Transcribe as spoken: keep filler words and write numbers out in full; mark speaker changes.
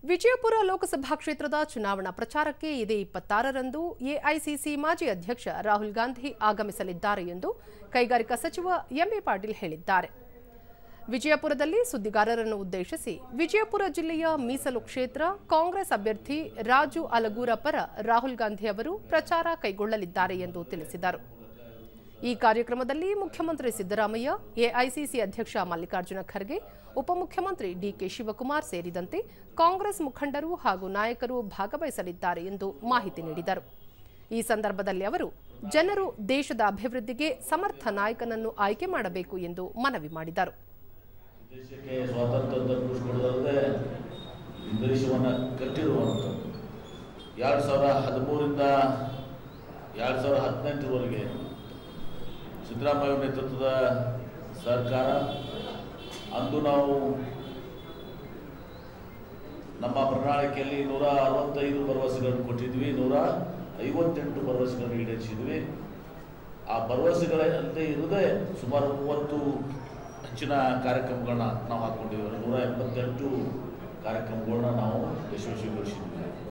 Speaker 1: ವಿಜಯಪುರ ಲೋಕಸಭಾ ಕ್ಷೇತ್ರದ ಚುನಾವಣಾ ಪ್ರಚಾರಕ್ಕೆ ಇದೇ ಇಪ್ಪತ್ತಾರರಂದು ಎಐಸಿಸಿ ಮಾಜಿ ಅಧ್ಯಕ್ಷ ರಾಹುಲ್ ಗಾಂಧಿ ಆಗಮಿಸಲಿದ್ದಾರೆ ಎಂದು ಕೈಗಾರಿಕಾ ಸಚಿವ ಎಂಬಿ ಪಾಟೀಲ್ ಹೇಳಿದ್ದಾರೆ. ವಿಜಯಪುರದಲ್ಲಿ ಸುದ್ದಿಗಾರರನ್ನು ಉದ್ದೇಶಿಸಿ ವಿಜಯಪುರ ಜಿಲ್ಲೆಯ ಮೀಸಲು ಕ್ಷೇತ್ರ ಕಾಂಗ್ರೆಸ್ ಅಭ್ಯರ್ಥಿ ರಾಜು ಅಲಗೂರ ಪರ ರಾಹುಲ್ ಗಾಂಧಿ ಅವರು ಪ್ರಚಾರ ಕೈಗೊಳ್ಳಲಿದ್ದಾರೆ ಎಂದು ತಿಳಿಸಿದರು. ಈ ಕಾರ್ಯಕ್ರಮದಲ್ಲಿ ಮುಖ್ಯಮಂತ್ರಿ ಸಿದ್ದರಾಮಯ್ಯ, ಎಐಸಿಸಿ ಅಧ್ಯಕ್ಷ ಮಲ್ಲಿಕಾರ್ಜುನ ಖರ್ಗೆ, ಉಪಮುಖ್ಯಮಂತ್ರಿ ಡಿಕೆ ಶಿವಕುಮಾರ್ ಸೇರಿದಂತೆ ಕಾಂಗ್ರೆಸ್ ಮುಖಂಡರು ಹಾಗೂ ನಾಯಕರು ಭಾಗವಹಿಸಲಿದ್ದಾರೆ ಎಂದು ಮಾಹಿತಿ ನೀಡಿದರು. ಈ ಸಂದರ್ಭದಲ್ಲಿ ಅವರು ಜನರು ದೇಶದ ಅಭಿವೃದ್ಧಿಗೆ ಸಮರ್ಥ ನಾಯಕನನ್ನು ಆಯ್ಕೆ ಮಾಡಬೇಕು ಎಂದು ಮನವಿ ಮಾಡಿದರು.
Speaker 2: ದೇಶಕ್ಕೆ ಸ್ವಾತಂತ್ರ್ಯ ಘೋಷಿಸಿಕೊಳ್ಳದೆ ದೇಶವನ್ನು ಕಟ್ಟಿರುವಂತ ಎರಡು ಸಾವಿರದ ಹದಿಮೂರರಿಂದ ಎರಡು ಸಾವಿರದ ಹದಿನೆಂಟರವರೆಗೆ ಸಿದ್ದರಾಮಯ್ಯ ನೇತೃತ್ವದ ಸರ್ಕಾರ ಅಂದು ನಾವು ನಮ್ಮ ಪ್ರಣಾಳಿಕೆಯಲ್ಲಿ ನೂರ ಅರವತ್ತೈದು ಭರವಸೆಗಳನ್ನು ಕೊಟ್ಟಿದ್ವಿ, ನೂರ ಐವತ್ತೆಂಟು ಭರವಸೆಗಳನ್ನು ಈಡೇರಿಸಿದ್ವಿ. ಆ ಭರವಸೆಗಳಲ್ಲದೆ ಇರದೆ ಸುಮಾರು ಮೂವತ್ತು ಹೆಚ್ಚಿನ ಕಾರ್ಯಕ್ರಮಗಳನ್ನ ನಾವು ಹಾಕ್ಕೊಂಡಿದ್ದೀವಿ. ನೂರ ಎಂಬತ್ತೆಂಟು ಕಾರ್ಯಕ್ರಮಗಳನ್ನ ನಾವು ಯಶಸ್ವಿಗೊಳಿಸಿದ್ವಿ.